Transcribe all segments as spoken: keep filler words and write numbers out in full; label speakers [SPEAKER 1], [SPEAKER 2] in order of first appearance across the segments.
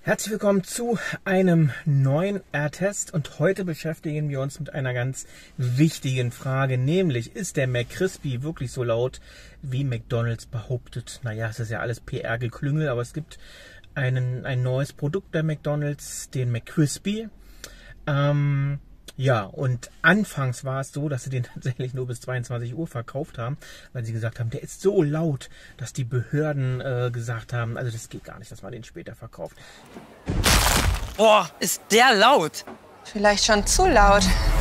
[SPEAKER 1] Herzlich willkommen zu einem neuen R-Test und heute beschäftigen wir uns mit einer ganz wichtigen Frage, nämlich ist der McCrispy wirklich so laut, wie McDonald's behauptet? Naja, es ist ja alles P R-Geklüngel, aber es gibt einen, ein neues Produkt bei McDonald's, den McCrispy. Ähm, ja, und anfangs war es so, dass sie den tatsächlich nur bis zweiundzwanzig Uhr verkauft haben, weil sie gesagt haben, der ist so laut, dass die Behörden äh, gesagt haben, also das geht gar nicht, dass man den später verkauft.
[SPEAKER 2] Boah, ist der laut.
[SPEAKER 3] Vielleicht schon zu laut.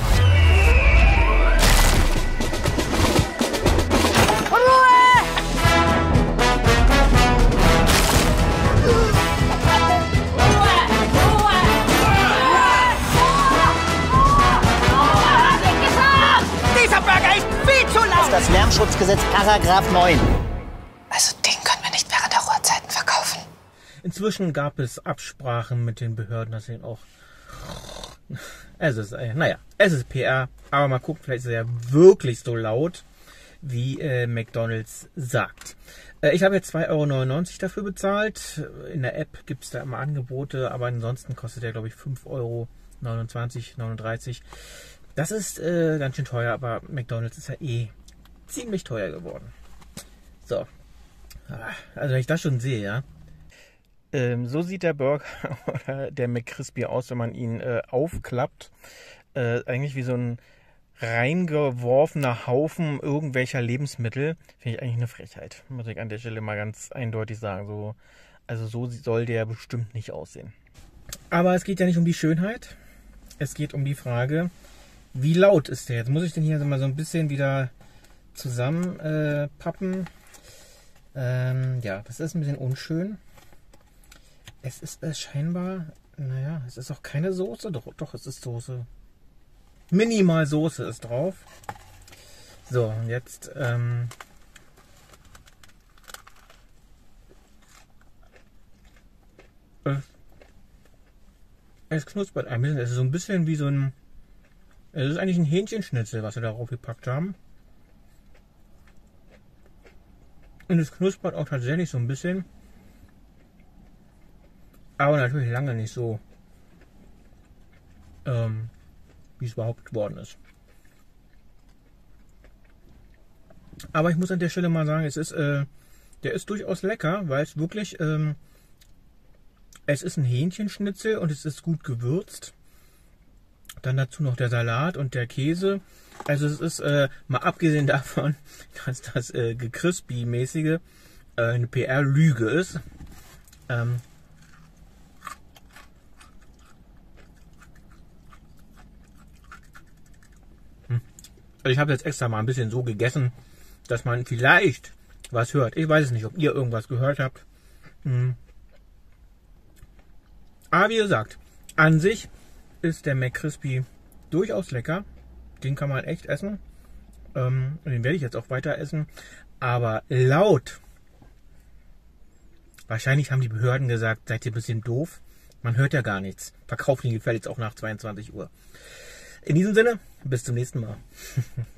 [SPEAKER 2] Dieser Burger ist viel zu laut.
[SPEAKER 4] Das Lärmschutzgesetz Paragraph neun.
[SPEAKER 3] Also den können wir nicht während der Ruhezeiten verkaufen.
[SPEAKER 1] Inzwischen gab es Absprachen mit den Behörden, dass sie ihn auch... Es ist, äh, naja, es ist P R, aber mal gucken, vielleicht ist er ja wirklich so laut, wie äh, McDonald's sagt. Äh, ich habe jetzt zwei Euro neunundneunzig dafür bezahlt. In der App gibt es da immer Angebote, aber ansonsten kostet er, glaube ich, fünf Euro neunundzwanzig, neununddreißig. Das ist äh, ganz schön teuer, aber McDonald's ist ja eh ziemlich teuer geworden. So, also wenn ich das schon sehe, ja. Ähm, so sieht der Burger oder der McCrispy aus, wenn man ihn äh, aufklappt. Äh, eigentlich wie so ein reingeworfener Haufen irgendwelcher Lebensmittel. Finde ich eigentlich eine Frechheit. Muss ich an der Stelle mal ganz eindeutig sagen. So, also so soll der bestimmt nicht aussehen. Aber es geht ja nicht um die Schönheit. Es geht um die Frage, wie laut ist der? Jetzt muss ich den hier mal so ein bisschen wieder zusammenpappen. Äh, ähm, ja, das ist ein bisschen unschön. Es ist äh, scheinbar, naja, es ist auch keine Soße. Doch, doch, es ist Soße. Minimal Soße ist drauf. So, und jetzt, ähm, äh, es knuspert ein bisschen. Es ist so ein bisschen wie so ein, es ist eigentlich ein Hähnchenschnitzel, was wir darauf gepackt haben. Und es knuspert auch tatsächlich so ein bisschen. Aber natürlich lange nicht so, ähm, wie es behauptet worden ist. Aber ich muss an der Stelle mal sagen, es ist, äh, der ist durchaus lecker, weil es wirklich, ähm, es ist ein Hähnchenschnitzel und es ist gut gewürzt. Dann dazu noch der Salat und der Käse. Also es ist, äh, mal abgesehen davon, dass das äh, Crispy-mäßige äh, eine P R-Lüge ist. Ähm, Also ich habe jetzt extra mal ein bisschen so gegessen, dass man vielleicht was hört. Ich weiß es nicht, ob ihr irgendwas gehört habt. Hm. Aber wie gesagt, an sich ist der McCrispy durchaus lecker. Den kann man echt essen. Ähm, den werde ich jetzt auch weiter essen. Aber laut. Wahrscheinlich haben die Behörden gesagt, seid ihr ein bisschen doof. Man hört ja gar nichts. Verkauft ihn gefälligst auch nach zweiundzwanzig Uhr. In diesem Sinne, bis zum nächsten Mal.